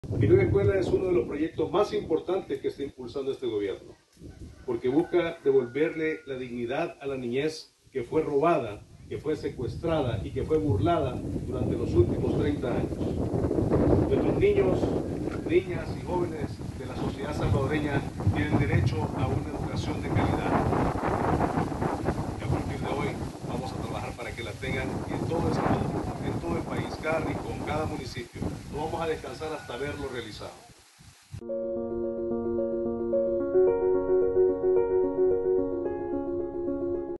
Mi Nueva Escuela es uno de los proyectos más importantes que está impulsando este gobierno, porque busca devolverle la dignidad a la niñez que fue robada, que fue secuestrada y que fue burlada durante los últimos 30 años. Nuestros niños, niñas y jóvenes de la sociedad salvadoreña tienen derecho a una educación de calidad. Y a partir de hoy vamos a trabajar para que la tengan en todo El Salvador, en todo el país, cada rincón, cada municipio. No vamos a descansar hasta verlo realizado.